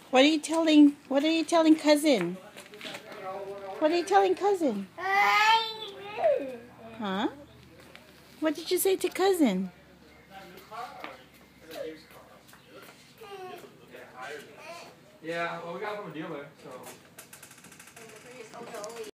What are you telling cousin? What are you telling cousin? Huh? What did you say to cousin? Yeah, well, we got it from a dealer, so.